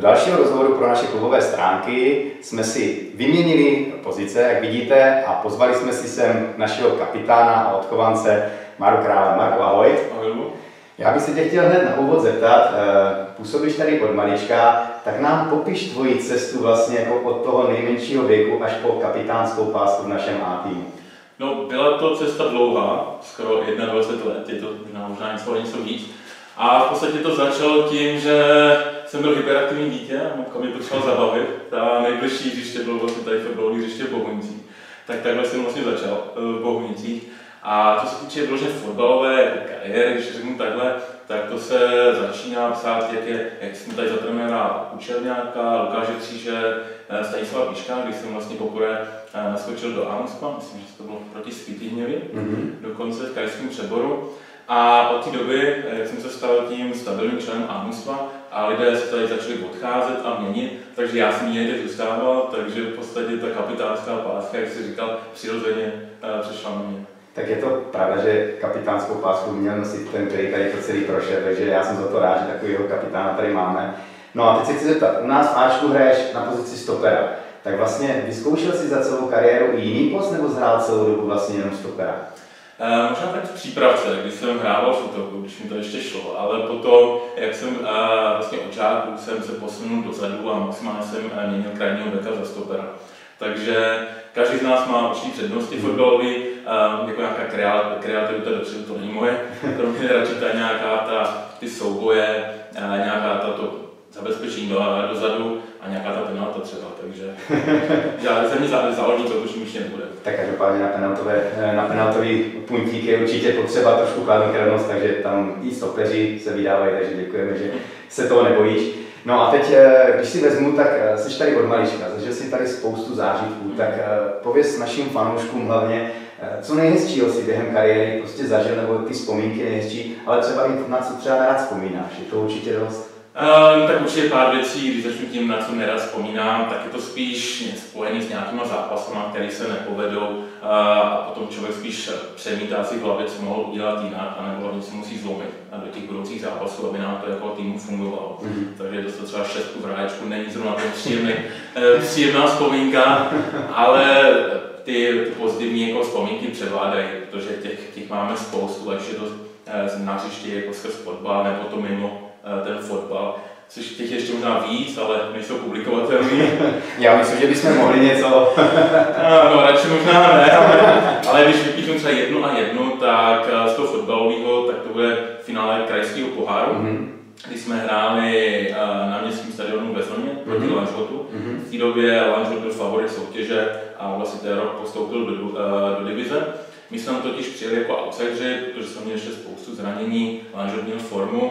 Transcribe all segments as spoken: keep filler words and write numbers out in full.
dalšího rozhovoru pro naše klubové stránky jsme si vyměnili pozice, jak vidíte, a pozvali jsme si sem našeho kapitána a odchovance Maru Krále. Marku, ahoj. Ahoj. Já bych se tě chtěl hned na úvod zeptat, působíš tady od malička, tak nám popiš tvoji cestu vlastně jako od toho nejmenšího věku až po kapitánskou pásku v našem A týmu. No, byla to cesta dlouhá, skoro dvacet jedna let, je to možná, možná něco, něco víc. A v podstatě to začalo tím, že jsem byl hyperaktivní dítě a mamka mě potřebovala zabavit. Ta nejbližší hřiště bylo vlastně tady fotbalové hřiště v Bohunicích. Tak takhle jsem vlastně začal v Bohunicích. A co se týče vyloženě fotbalové kariéry, když řeknu takhle, tak to se začíná psát, jak, je, jak jsem tady za trenéra Učerňáka, Lukáše Kříže, Stanislava Piška, když jsem vlastně poprvé naskočil do Amuspa, myslím, že to bylo proti Spityhněvi, mm-hmm. dokonce v krajském přeboru. A od té doby, jak jsem se stal tím stabilním členem Amuspa a lidé se tady začali odcházet a měnit, takže já jsem někde zůstával, takže v podstatě ta kapitánská páska, jak jsi říkal, přirozeně přešla na mě. Tak je to pravda, že kapitánskou pásku měl nosit ten, který tady to celý prošel, takže já jsem za to rád, že takového kapitána tady máme. No a teď se chci zeptat, u nás v Ačku hraješ na pozici stopera, tak vlastně vyzkoušel jsi za celou kariéru i jiný post, nebo zhrál celou dobu vlastně jenom stopera? E, možná tak v přípravce, když jsem hrával šutovku, když mi to ještě šlo, ale potom, jak jsem e, vlastně od žáků jsem se posunul dozadu a maximálně jsem měnil krajního beka za stopera. Takže každý z nás má určitý přednosti fotbalový, jako nějaká kreativita dopředu, to není moje, kromě radši ta nějaká ta, ty souboje, nějaká ta to zabezpečení do, dozadu a nějaká ta penalta třeba, takže žádný se mi záloží, to už už nebude. Tak každopádně na, penaltové, na penaltový puntík je určitě potřeba trošku chladnokrevnost, takže tam i stopeři se vydávají, takže děkujeme, že se toho nebojíš. No a teď, když si vezmu, tak jsi tady od malička, zažil jsi tady spoustu zážitků, tak pověz našim fanouškům hlavně, co nejhezčího si během kariéry prostě zažil, nebo ty vzpomínky nejhezčí, ale třeba i na co třeba rád vzpomínáš, je to určitě dost. Um, tak určitě pár věcí, když začnu tím, na co nerad vzpomínám, tak je to spíš spojené s nějakýma zápasama, které se nepovedou uh, a potom člověk spíš přemítá si v hlavě, co mohl udělat jinak, anebo hlavně se musí zlomit do těch budoucích zápasů, aby nám to jako týmu fungovalo. Mm-hmm. Takže dostat třeba šestku v ráječku není zrovna ten příjemný, uh, příjemná vzpomínka, ale ty, ty pozitivní jako vzpomínky převládají, protože těch, těch máme spoustu, ať je to uh, na hřišti jako skrz fotbal, nebo to mimo ten fotbal, což těch ještě možná víc, ale nejsou publikovatelný. Já myslím, že bychom mohli něco. No, radši možná ne, ale, ale když vypíšeme třeba jednu a jednu, tak z toho fotbalového, tak to bude finále krajského poháru, mm-hmm. kdy jsme hráli na městském stadionu ve Zlně proti mm-hmm. Lanžhotu. Mm-hmm. V té době Lanžhot byl favorit soutěže a vlastně ten rok postoupil do, do divize. My jsme totiž přijeli jako outsideri, protože jsme měli ještě spoustu zranění, Lanžhot měl formu.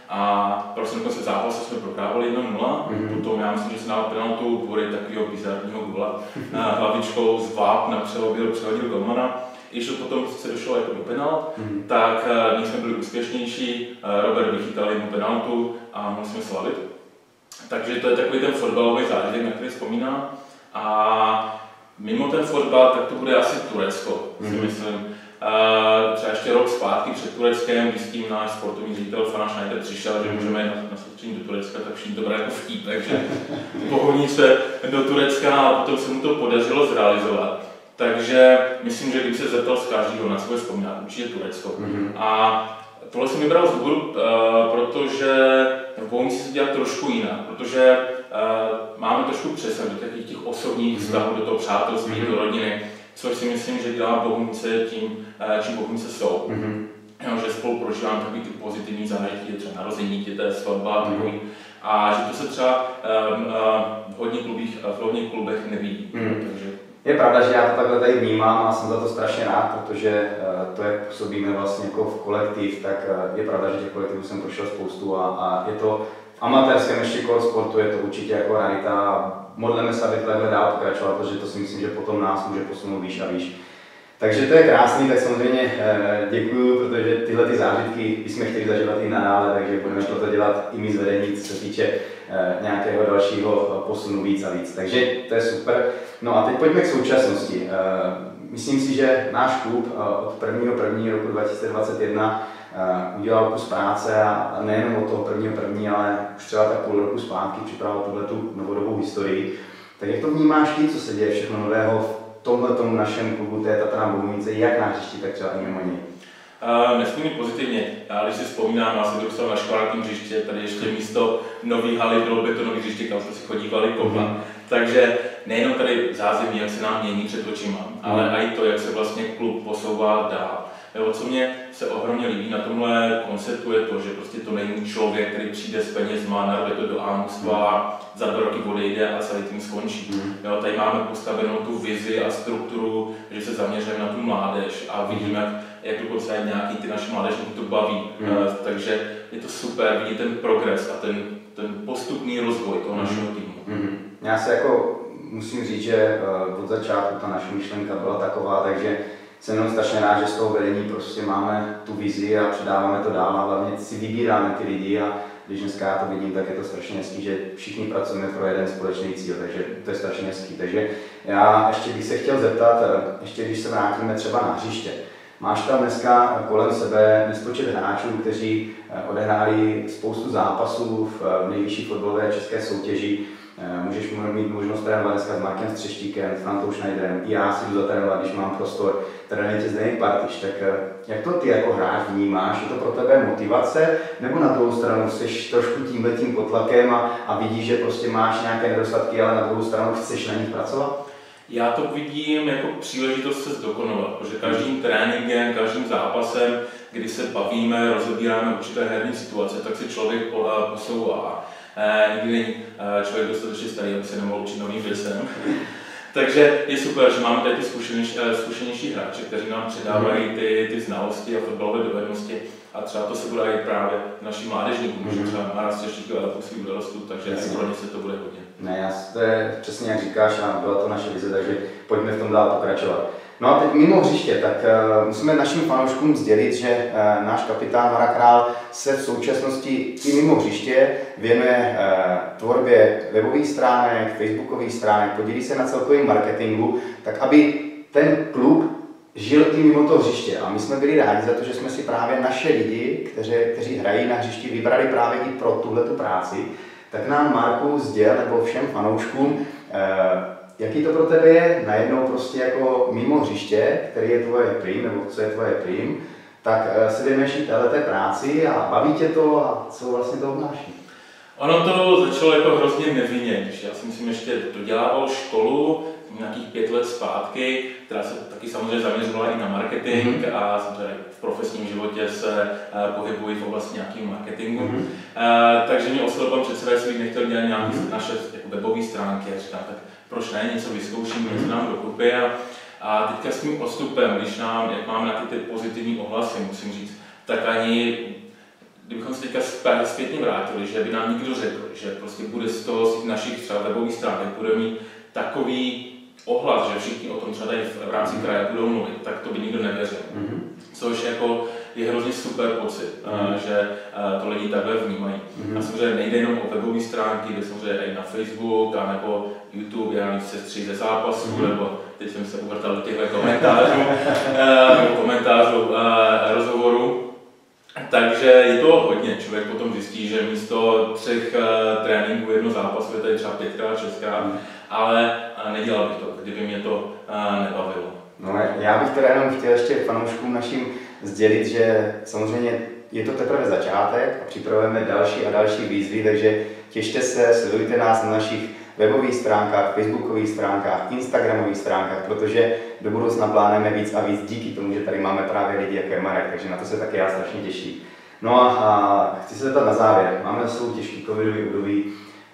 A prostě na konci zápasu jsme prohrávali jedna nula, mm-hmm. potom já myslím, že se dal penaltu kvůli takového bizarního góla hlavičkou z vápna přehodil, přehodil golmana. Když to potom se došlo jako do penalt, mm-hmm. tak my jsme byli úspěšnější, Robert vychytal jednu penaltu a mohli jsme slavit. Takže to je takový ten fotbalový zážitek, na který vzpomínám. A mimo ten fotbal, tak to bude asi Turecko, mm-hmm. si myslím. Uh, třeba ještě rok zpátky před Tureckem, když s tím náš sportovní ředitel Fana Schneider přišel, že můžeme na, na soustředění do Turecka, tak všichni to brali jako vtípek, že pohoní se do Turecka a potom se mu to podařilo zrealizovat. Takže myslím, že kdyby se zeptal z každého, na co bude vzpomínat, určitě Turecko. Mm-hmm. A tohle jsem vybral z důvodu, uh, protože v Bohunicích se dělá trošku jinak, protože uh, máme trošku přesah do těch, těch osobních vztahů, mm-hmm. do toho přátelství, mm-hmm. do rodiny. Což si myslím, že dělá Bohunice tím, čím Bohunice jsou. Mm-hmm. Jo, že spolu prožíváme takový ty pozitivní zážitky, třeba narození dítěte, svatba, mm-hmm. a že to se třeba um, uh, v hodně klubích, v hodně klubech nevidí. Mm. Takže... Je pravda, že já to takhle tady vnímám a jsem za to strašně rád, protože uh, to, jak působíme vlastně jako v kolektiv, tak uh, je pravda, že těch kolektivů jsem prošel spoustu a, a je to v amatérském ještě kolo sportu je to určitě jako rarita. Modleme se, aby takhle dál pokračovat, protože to si myslím, že potom nás může posunout výš a výš. Takže to je krásný, tak samozřejmě děkuju, protože tyhle ty zážitky bychom chtěli zažívat i nadále, takže budeme to dělat i my z vedení, co se týče nějakého dalšího posunu víc a víc. Takže to je super. No a teď pojďme k současnosti. Myslím si, že náš klub od prvního prvního roku dva tisíce dvacet jedna udělal kus práce a nejenom od toho prvního první, ale už třeba tak půl roku zpátky připravil tuhletu novodobou historii. Tak jak to vnímáš ty, co se děje všechno nového v tomhletom našem klubu, to je Tatran Bohunice, jak na hřišti, tak třeba i mimo něj? Uh, nesmírně pozitivně. Já když si vzpomínám, já jsem dostal na školárním hřiště, tady ještě místo nový haly bylo betonový hřiště, kam jsme si chodívali koplat. Mm. Takže nejenom tady zázemí, jak se nám mění před očima, mm. ale i to, jak se vlastně klub posouvá dál. Jo, co mě se ohromně líbí na tomhle konceptu je to, že prostě to není člověk, který přijde s penězma, narve to do ámstva, za dva roky odejde a celý tým skončí. Mm. Jo, tady máme postavenou tu vizi a strukturu, že se zaměřujeme na tu mládež a vidíme, jak, jak dokonce nějaký ty naše mládežníky to baví. Mm. Uh, takže je to super vidět ten progres a ten, ten postupný rozvoj toho našeho týmu. Mm. Já se jako musím říct, že uh, od začátku ta naše myšlenka byla taková, takže jsem jenom strašně rád, že z toho vedení prostě máme tu vizi a předáváme to dál a hlavně si vybíráme ty lidi a když dneska já to vidím, tak je to strašně hezký, že všichni pracujeme pro jeden společný cíl, takže to je strašně hezký. Takže já ještě bych se chtěl zeptat, ještě když se vrátíme třeba na hřiště, máš tam dneska kolem sebe nespočet hráčů, kteří odehráli spoustu zápasů v nejvyšší fotbalové české soutěži. Můžeš mít možnost trénovat dneska s Markem Střeštíkem, s Frantou Schneiderem, i já si jdu zatrénovat, když mám prostor, trénuje tě Zdeněk Partiš, tak jak to ty jako hráč vnímáš? Je to pro tebe motivace, nebo na druhou stranu jsi trošku tímhletím potlakem a, a vidíš, že prostě máš nějaké nedostatky, ale na druhou stranu chceš na nich pracovat? Já to vidím jako příležitost se zdokonalovat, protože každým tréninkem, každým zápasem, kdy se bavíme, rozebíráme určité herní situace, tak si člověk posouvá. E, nikdy není e, člověk dostatečně starý, aby se nemohl učit novým věcem. Takže je super, že máme tady ty zkušenější, zkušenější hráče, kteří nám předávají ty, ty znalosti a fotbalové dovednosti. A třeba to se bude i právě naši mládežníkům, mm-hmm. třeba má Střeštík a svým dorostu, takže asi pro ně se to bude hodně. Ne, já, to je přesně jak říkáš a byla to naše vize, takže pojďme v tom dál pokračovat. No a teď mimo hřiště, tak uh, musíme našim fanouškům sdělit, že uh, náš kapitán Marek Král se v současnosti i mimo hřiště věnuje uh, tvorbě webových stránek, facebookových stránek, podílí se na celkovém marketingu, tak aby ten klub žil i mimo to hřiště. A my jsme byli rádi za to, že jsme si právě naše lidi, kteří, kteří hrají na hřišti, vybrali právě i pro tuhletu práci. Tak nám, Marku, sděl nebo všem fanouškům, uh, jaký to pro tebe je najednou prostě jako mimo hřiště, který je tvoje prim, nebo co je tvoje prim, tak se věnuješ i téhleté práci a baví tě to a co vlastně to obnáší? Ono to začalo jako hrozně nevinně, když já si myslím, ještě dodělával školu nějakých pět let zpátky, která se taky samozřejmě zaměřovala i na marketing mm-hmm. a samozřejmě v profesním životě se uh, pohybuji v oblasti nějakého marketingu. Mm-hmm. Uh, takže mě oslovil pan předseda, jestli bych nechtěl dělat nějaké mm-hmm. naše jako webové stránky. A říkám, tak proč ne, něco vyzkouším, něco nám dokupy. A, a teďka s tím odstupem, když nám, jak máme na ty, ty pozitivní ohlasy, musím říct, tak ani kdybychom se teďka zpětně vrátili, že by nám někdo řekl, že prostě bude z toho z našich třeba webových stránek bude mít takový ohlas, že všichni o tom třeba tady v rámci kraje budou mluvit, tak to by nikdo nevěřil. Mm-hmm. Což jako je hrozně super pocit, mm-hmm. že to lidi takhle vnímají. Mm-hmm. A samozřejmě nejde jenom o webové stránky, jde samozřejmě i na Facebook, anebo YouTube, já se stříž ze zápasů, mm-hmm. nebo teď jsem se uvrtal do těchto komentářů, nebo komentářů rozhovoru. Takže je to hodně, člověk potom zjistí, že místo třech uh, tréninků jedno zápasu je tady třeba pětkrát, šestkrát, mm. ale uh, nedělal bych to, kdyby mě to uh, nebavilo. No, já bych teda jenom chtěl ještě fanouškům našim sdělit, že samozřejmě je to teprve začátek a připravujeme další a další výzvy, takže těšte se, sledujte nás na našich webových stránkách, facebookových stránkách, instagramových stránkách, protože do budoucna plánujeme víc a víc díky tomu, že tady máme právě lidi jako je Marek, takže na to se také já strašně těším. No a, a chci se zeptat na závěr. Máme svou těžký covidový období,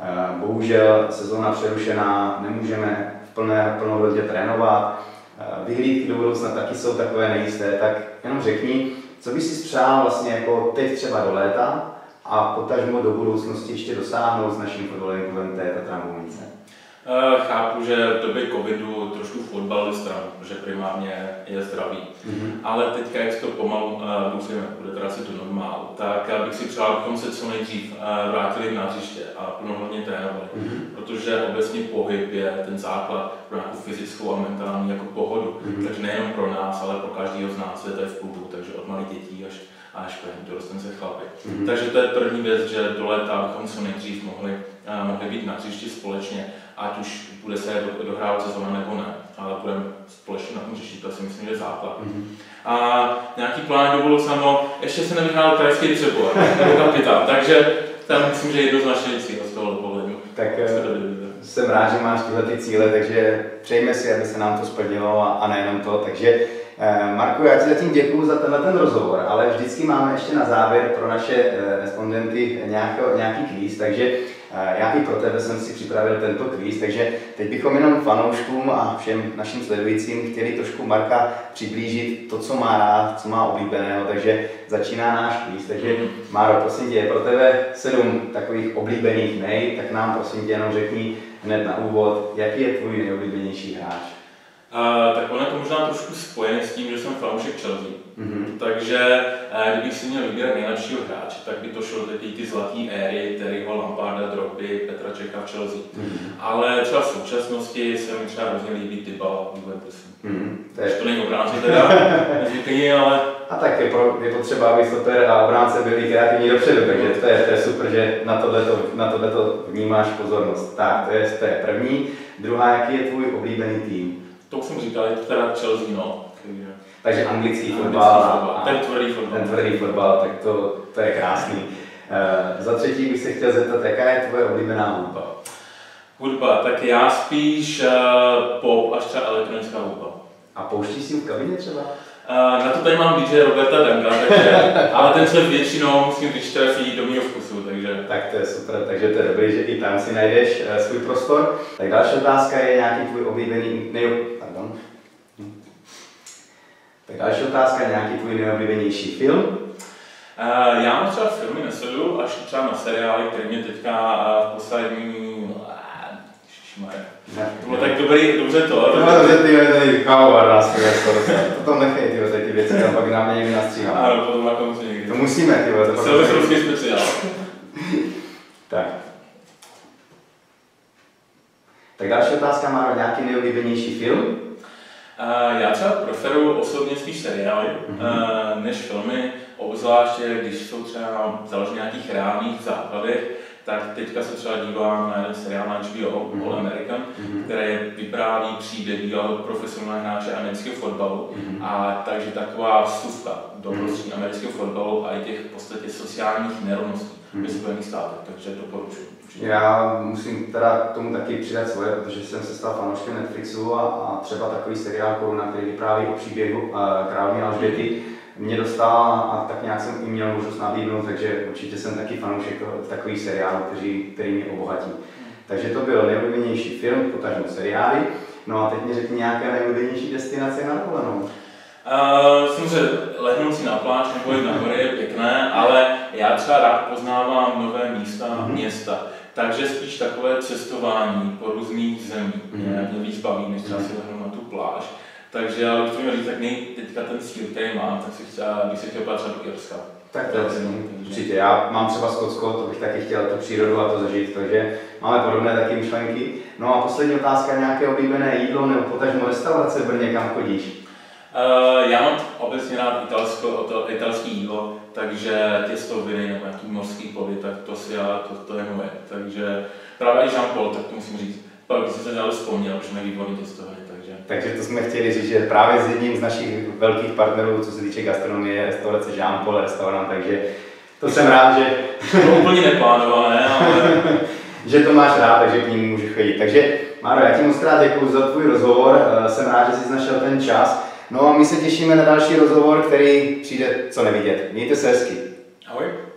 bohužel sezóna přerušená, nemůžeme v plné plnohodnotě trénovat, vyhlídky do budoucna taky jsou takové nejisté, tak jenom řekni, co bys si přál vlastně jako teď třeba do léta, a potažmo do budoucnosti ještě dosáhnout s naším fotbalovým klubem, to je Tatran Bohunice. Chápu, že v době covidu trošku fotbalista, protože primárně je zdravý. Mm-hmm. Ale teďka, jak to pomalu doufujeme, bude teda si to normálu, tak bych si přál, abychom se co nejdřív vrátili na hřiště a plnohodnotně trénovali. Mm-hmm. Protože obecně pohyb je ten základ pro nějakou fyzickou a mentální jako pohodu. Mm-hmm. Takže nejenom pro nás, ale pro každého z nás, je to je v klubu, takže od malých dětí až až k dorostence chlapy. Mm-hmm. Takže to je první věc, že do léta bychom co nejdřív mohli, uh, mohli být na hřišti společně, ať už bude se do, dohrávat sezóna nebo ne, ale budeme společně na tom hřišti, to si myslím, že je základ. Mm-hmm. A nějaký plán do budoucna, no, ještě se nevyhrál krajský Třebor, nebo kapitán, takže tam myslím, že jednoznačně cíl z tohohle pohledu. Tak jsem rád, že máš tyhle ty cíle, takže přejme si, aby se nám to splnilo a, a nejenom to, takže Marku, já ti zatím děkuju za tenhle ten rozhovor, ale vždycky máme ještě na závěr pro naše respondenty nějaký, nějaký kvíz, takže já i pro tebe jsem si připravil tento kvíz, takže teď bychom jenom fanouškům a všem našim sledujícím chtěli trošku Marka přiblížit to, co má rád, co má oblíbeného, takže začíná náš kvíz, takže Máro, prosím tě, je pro tebe sedm takových oblíbených nej, tak nám prosím tě jenom řekni hned na úvod, jaký je tvůj nejoblíbenější hráč? Uh, tak ono je to možná trošku spojené s tím, že jsem fanoušek Chelsea. Mm-hmm. Takže uh, kdybych si měl vybírat nejlepšího hráče, tak by to šlo ty, ty zlatý éry Terryho, Lamparda, Drogby, Petra Čecha v Chelsea. Mm-hmm. Ale třeba v současnosti se mi třeba hrozně líbí Dybala v Juventusu. Mm-hmm. To, je... to není obránce teda, nezvyklý, ale... A tak je, pro, je potřeba, aby stoper a obránce byli kreativní dopředu, takže to je, to je super, že na tohleto, na tohleto vnímáš pozornost. Tak, to je, to je první. Druhá, jaký je tvůj oblíbený tým? To už jsem říkal, je to teda Chelsea, no. Takže anglický fotbal, ten tvrdý fotbal. Ten tvrdý fotbal, tak to, to je krásný. Uh, za třetí bych se chtěl zeptat, jaká je tvoje oblíbená hudba? Hudba, tak já spíš uh, pop až třeba elektronická hudba. A pouštíš si v kabině třeba? Uh, na to tady mám D J Roberta Danga, takže, ale ten se většinou musím říct trefí do mého vkusu, takže... Tak to je super, takže to je dobrý, že i tam si najdeš uh, svůj prostor. Tak další otázka je nějaký tvůj oblíbený, nejo... Pardon. Hm. Tak další otázka je nějaký tvůj nejoblíbenější film? Uh, já mám třeba filmy nesleduju, až třeba na seriály, které mě teďka uh, v poslední... To bylo tak dobrý, dobře to. To bylo dobře, ty tady kávovar nás to tam nechej, ty tady ty věci, tam pak nám někdy nastříháme. Ano, potom na konci někdy. To musíme, ty to pak musíme. Celý speciál. Tak. Tak další otázka, má nějaký nejoblíbenější film? Uh, já třeba preferuji osobně spíš seriály, mm-hmm. uh, než filmy, obzvláště když jsou třeba založeny na nějakých reálných základech. Tak teďka se třeba dívám na jeden seriál na H B O, mm-hmm. All American, mm-hmm. který vypráví příběh profesionálního hráče amerického fotbalu. Mm-hmm. A takže taková vstupka do prostředí mm-hmm. amerického fotbalu a i těch v podstatě sociálních nerovností mm-hmm. ve Spojených státech, takže doporučuji. Já musím teda k tomu taky přidat svoje, protože jsem se stal fanouškem Netflixu a, a třeba takový seriál Koruna, který vypráví o příběhu uh, královny Alžběty, mě dostal a tak nějak jsem i měl možnost nabídnout, takže určitě jsem taky fanoušek takových seriálů, který, který mě obohatí. Takže to byl nejoblíbenější film, potažmo seriály. No a teď mi řekni nějaké nejoblíbenější destinace na dovolenou. Uh, samozřejmě lehnout si na pláž nebo jít na hory je pěkné, ale já třeba rád poznávám nové místa, mm-hmm. města. Takže spíš takové cestování po různých zemích mm-hmm. mě víc baví, než třeba si lehnout na tu pláž. Takže já bych měl říct, tak nej, teďka ten cíl, který mám, tak si chtěl, bych se chtěl pát třeba do Irska. Tak to je určitě. Já mám třeba Skotsko, to bych taky chtěl tu přírodu a to zažít, takže máme podobné taky myšlenky. No a poslední otázka, nějaké oblíbené jídlo nebo potažmo restaurace v Brně, kam chodíš? Uh, já mám obecně rád italsko, to, italský jídlo, takže těstoviny nebo nějaký mořský plody, tak to si já, to, to je moje. Takže právě i Jean-Paul, tak to musím říct. Pak bych se dále vzpomněl, že mají výborný těstoviny. Takže. takže to jsme chtěli říct, že právě s jedním z našich velkých partnerů, co se týče gastronomie, restaurace Jean-Paul restaurant, takže to jsem rád, že... To úplně neplánované, ale... že to máš rád, takže k ním můžu chodit. Takže Máro, já ti moc krát děkuji za tvůj rozhovor, jsem rád, že jsi našel ten čas. No a my se těšíme na další rozhovor, který přijde co nevidět. Mějte se hezky. Ahoj.